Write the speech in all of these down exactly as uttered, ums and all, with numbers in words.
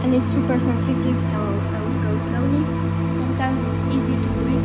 and it's super sensitive, so I would go slowly. Sometimes it's easy to read.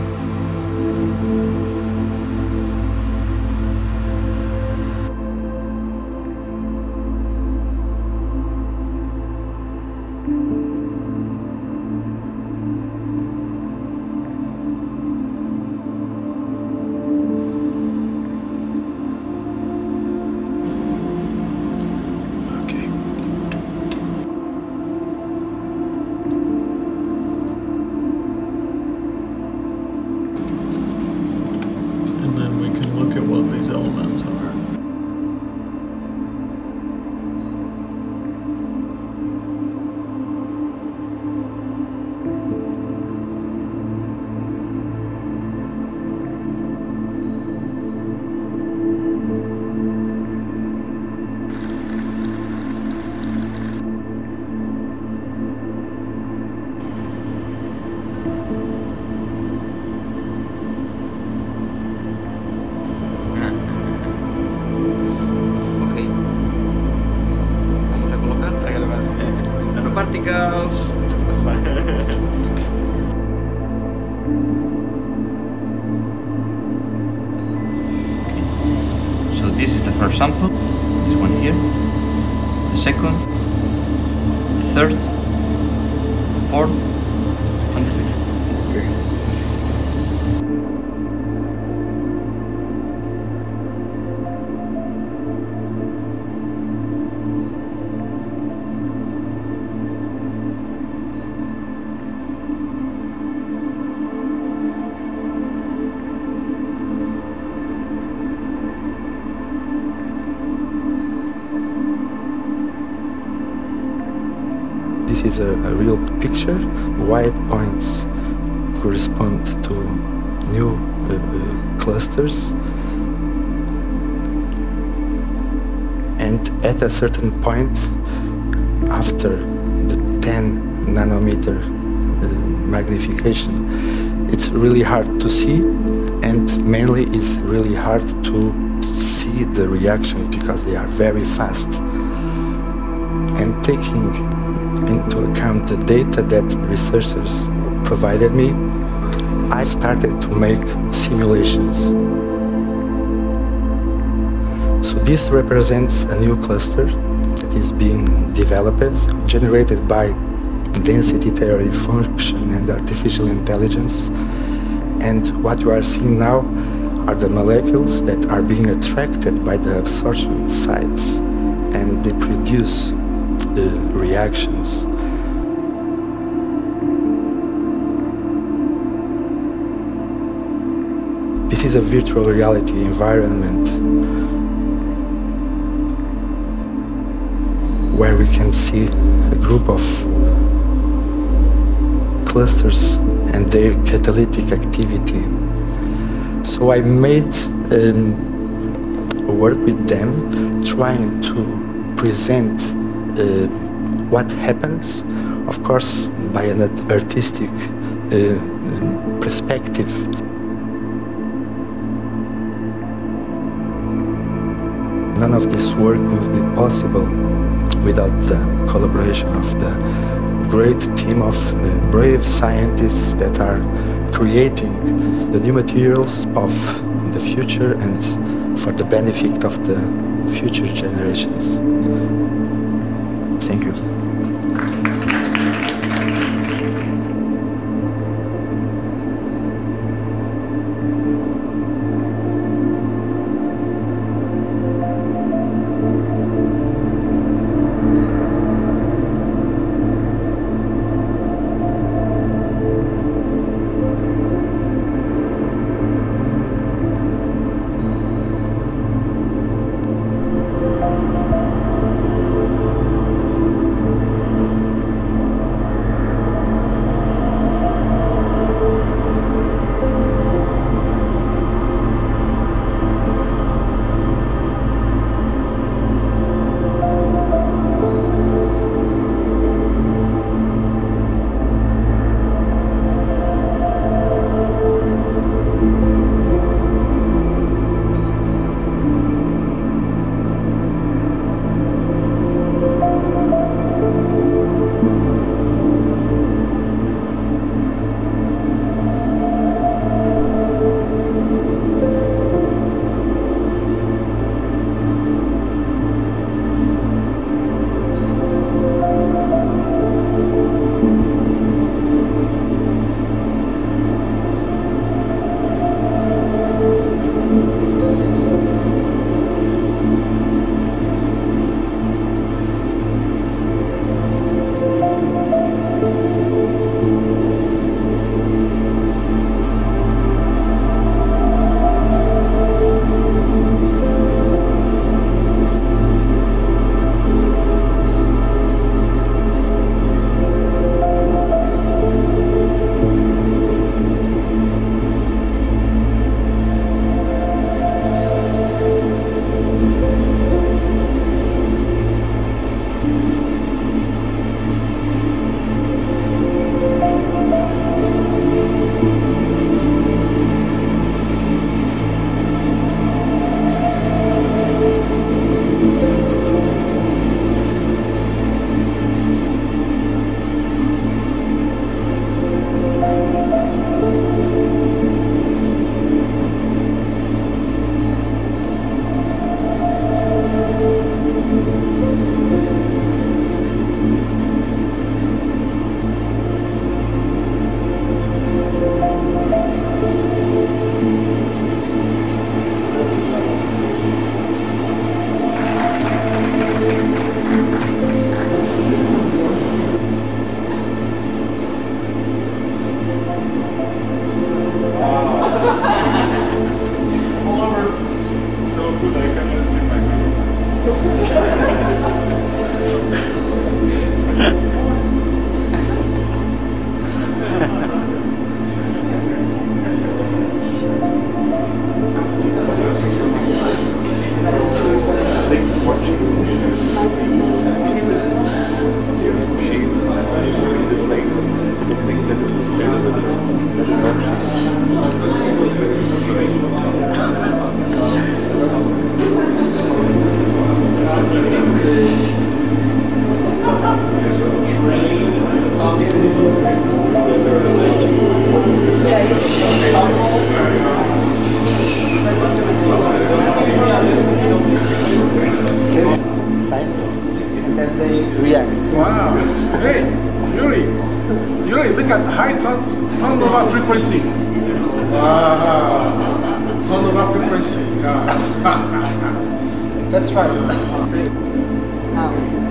So this is the first sample, this one here, the second, the third, fourth, and the fifth. Okay. This is a, a real picture. White points correspond to new uh, uh, clusters, and at a certain point, after the ten nanometer uh, magnification, it's really hard to see, and mainly it's really hard to see the reactions because they are very fast. And taking into account the data that researchers provided me, I started to make simulations. So this represents a new cluster that is being developed, generated by density theory function and artificial intelligence. And what you are seeing now are the molecules that are being attracted by the absorption sites, and they produce uh, reactions. This is a virtual reality environment where we can see a group of clusters and their catalytic activity. So I made um, work with them, trying to present uh, what happens, of course, by an artistic uh, perspective. None of this work would be possible without the collaboration of the great team of uh, brave scientists that are creating the new materials of the future and for the benefit of the future generations. Thank you. react. Wow. Hey, Yuri. Yuri, look at high turn, turnover frequency. Wow. Turnover frequency. That's right. Now,